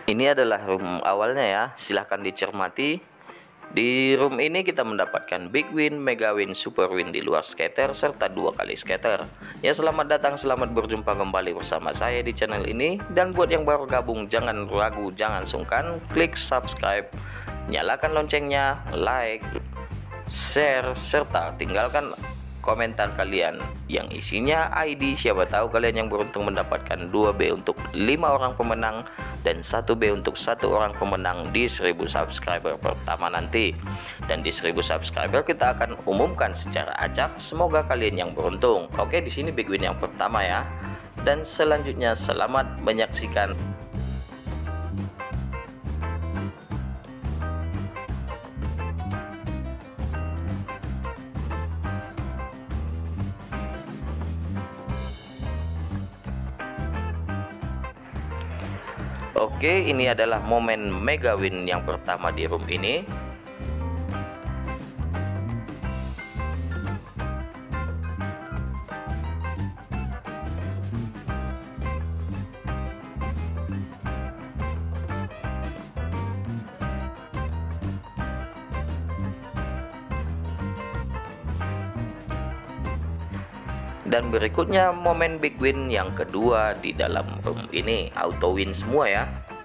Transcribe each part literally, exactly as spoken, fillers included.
Ini adalah room awalnya ya, silahkan dicermati. Di room ini kita mendapatkan big win, mega win, super win di luar scatter serta dua kali scatter. Ya, selamat datang, selamat berjumpa kembali bersama saya di channel ini. Dan buat yang baru gabung, jangan ragu, jangan sungkan klik subscribe, nyalakan loncengnya, like, share, serta tinggalkan komentar kalian yang isinya I D. Siapa tahu kalian yang beruntung mendapatkan dua B untuk lima orang pemenang dan satu B untuk satu orang pemenang di seribu subscriber pertama nanti. Dan di seribu subscriber kita akan umumkan secara acak, semoga kalian yang beruntung. Oke, di sini big win yang pertama ya. Dan selanjutnya selamat menyaksikan. Oke, ini adalah momen mega win yang pertama di room ini. Dan berikutnya momen big win yang kedua di dalam room ini, auto win semua ya.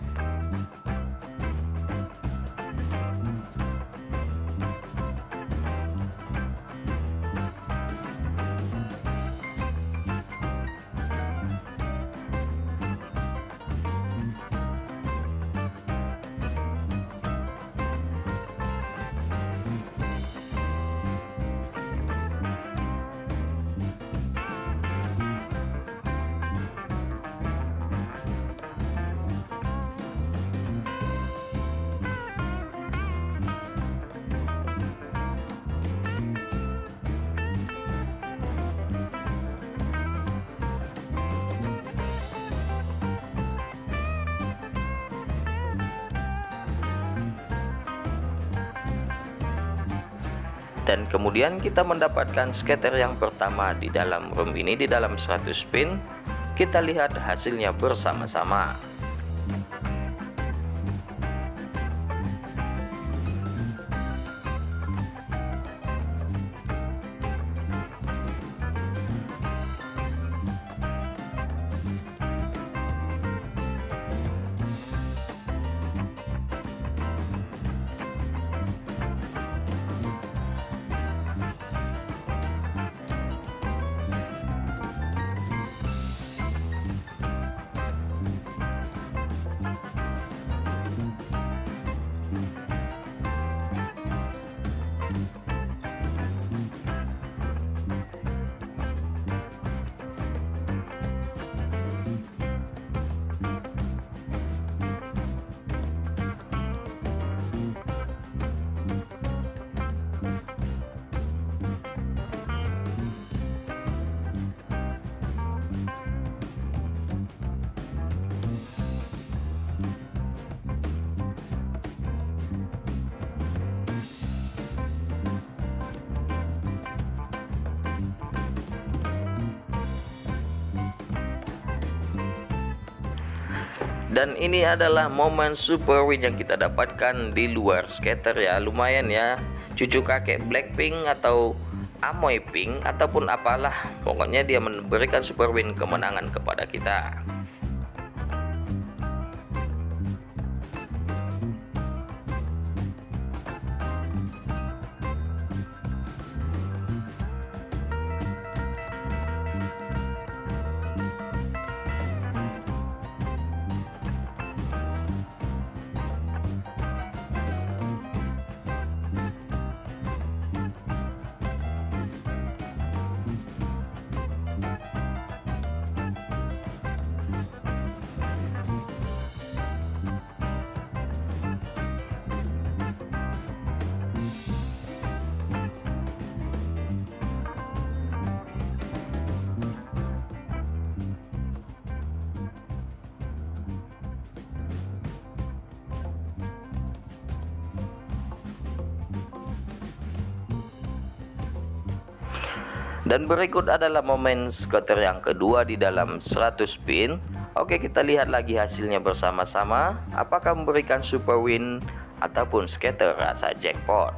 Dan kemudian kita mendapatkan scatter yang pertama di dalam room ini di dalam seratus spin. Kita lihat hasilnya bersama-sama. Dan ini adalah momen super win yang kita dapatkan di luar scatter ya. Lumayan ya, cucu kakek Blackpink atau Amoy Pink ataupun apalah, pokoknya dia memberikan super win kemenangan kepada kita. Dan berikut adalah momen scatter yang kedua di dalam seratus spin. Oke, kita lihat lagi hasilnya bersama-sama. Apakah memberikan super win ataupun scatter rasa jackpot.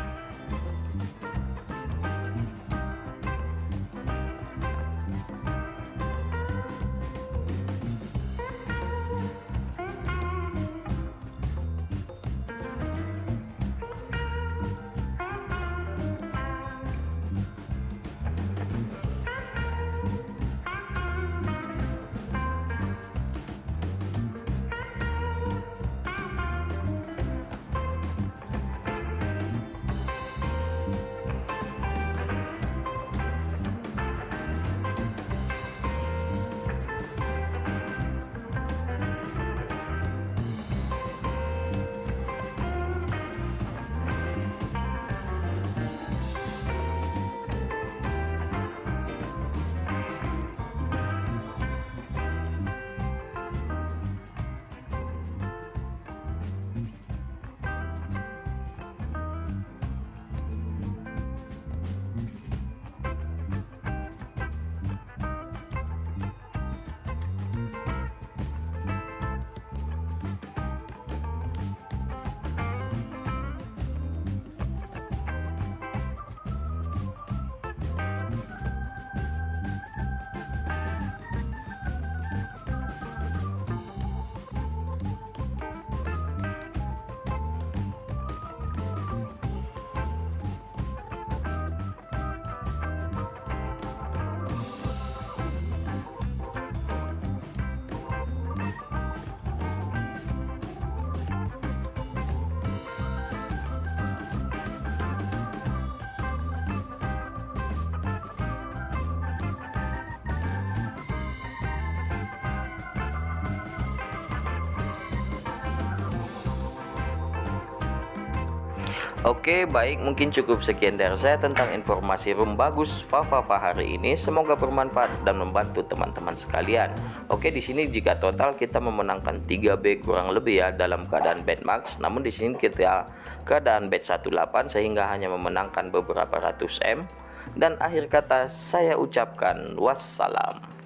Oke, baik, mungkin cukup sekian dari saya tentang informasi room bagus Fafafa hari ini. Semoga bermanfaat dan membantu teman-teman sekalian. Oke, di sini jika total kita memenangkan tiga B kurang lebih ya dalam keadaan bet max. Namun di sini kita keadaan bet delapan belas sehingga hanya memenangkan beberapa ratus M. Dan akhir kata saya ucapkan wassalam.